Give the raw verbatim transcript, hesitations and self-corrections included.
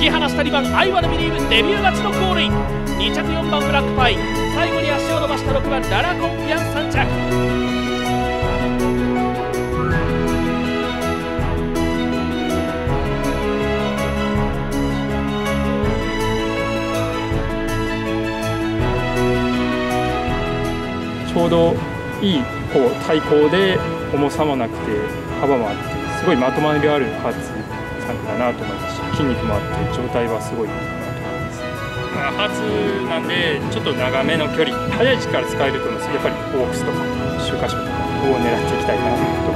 き放したにばんアイワナビリーブデビュー勝ちのゴールイン、に着よんばんブラックパイ、最後に足を伸ばしたろくばんララコンフィアンさん着。 ちょうどいいこう対抗で重さもなくて幅もあってすごいまとまりがあるハーツさんだなと思いますし、筋肉もあって状態はすごいいいかなと思います。まあ、ハーツなんでちょっと長めの距離、速い力使えると思うんですけど、やっぱりオークスとか周回賞とかを狙っていきたいなと思います。